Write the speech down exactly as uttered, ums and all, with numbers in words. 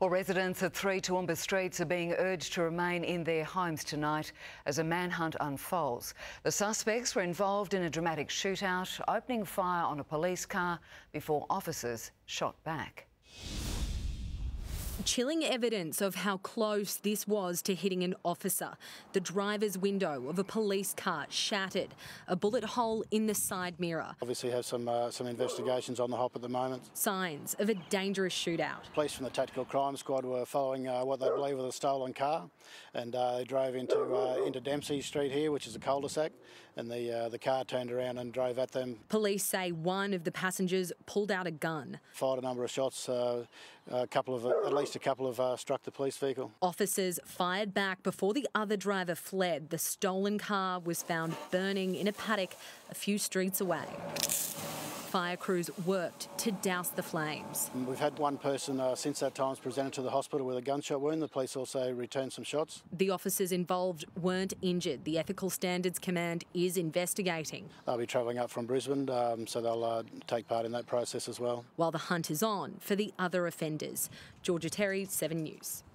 Well, residents at three Toowoomba streets are being urged to remain in their homes tonight as a manhunt unfolds. The suspects were involved in a dramatic shootout, opening fire on a police car before officers shot back. Chilling evidence of how close this was to hitting an officer. The driver's window of a police car shattered, a bullet hole in the side mirror. Obviously have some uh, some investigations on the hop at the moment. Signs of a dangerous shootout. Police from the Tactical Crime Squad were following uh, what they believe was a stolen car, and uh, they drove into uh, into Dempsey Street here, which is a cul-de-sac, and the uh, the car turned around and drove at them. Police say one of the passengers pulled out a gun. Fired a number of shots, uh, a couple of, at least a couple of uh, struck the police vehicle. Officers fired back before the other driver fled. The stolen car was found burning in a paddock a few streets away. Fire crews worked to douse the flames. We've had one person uh, since that time presented to the hospital with a gunshot wound. The police also returned some shots. The officers involved weren't injured. The Ethical Standards Command is investigating. They'll be travelling up from Brisbane, um, so they'll uh, take part in that process as well. While the hunt is on for the other offenders. Georgia Terry, seven News.